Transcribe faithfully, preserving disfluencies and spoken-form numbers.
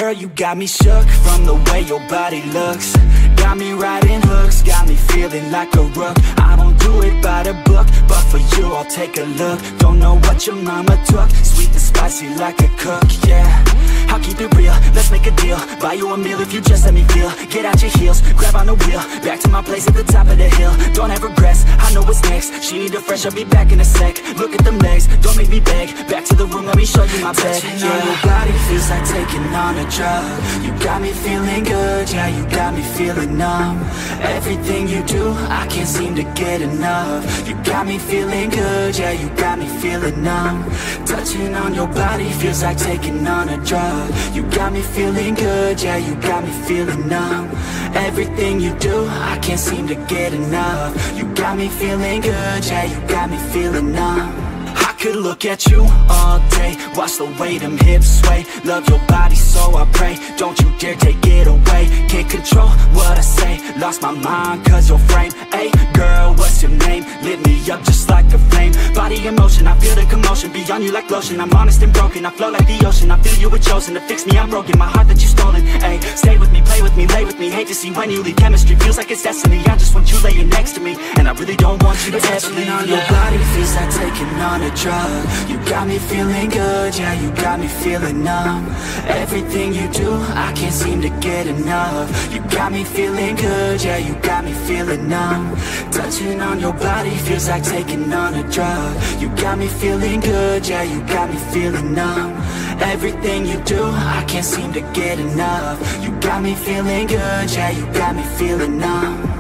Girl, you got me shook from the way your body looks. Got me riding hooks, got me feeling like a rook. I don't do it by the book, but for you I'll take a look. Don't know what your mama took, sweet and spicy like a cook, yeah. I'll keep it real, let's make a deal. Buy you a meal if you just let me feel. Get out your heels, grab on the wheel. Back to my place at the top of the hill. Don't have regrets, I know what's next. She need a fresh, I'll be back in a sec. Look at them legs, don't make me beg. Back to the room, let me show you my bed. Touching on your body feels like taking on a drug. You got me feeling good, yeah, you got me feeling numb. Everything you do, I can't seem to get enough. You got me feeling good, yeah, you got me feeling numb. Touching on your body feels like taking on a drug. You got me feeling good, yeah, you got me feeling numb. Everything you do, I can't seem to get enough. You got me feeling good, yeah, you got me feeling numb. I could look at you all day, watch the way them hips sway. Love your body so I pray, don't you dare take it away. Can't control what I say, lost my mind cause your frame. Hey girl, what's your name? Lit me up just like a flame. Body in motion, I feel the commotion. Beyond you like lotion, I'm honest and broken. I flow like the ocean, I feel you were chosen to fix me, I'm broken. My heart that you stolen, hey. Stay with me, play with me, lay with me. Hate to see when you leave, chemistry feels like it's destiny. I just want you laying next to me, and I really don't want you to ever leave. On your body feels like taking on a drug. You got me feeling good, yeah, you got me feeling numb. Everything you do, I can't seem to get enough. You got me feeling good, yeah, you got me feeling numb. Touching on your body feels like taking on a drug. You got me feeling good, yeah, you got me feeling numb. Everything you do, I can't seem to get enough. You got me feeling good, yeah, you got me feeling numb.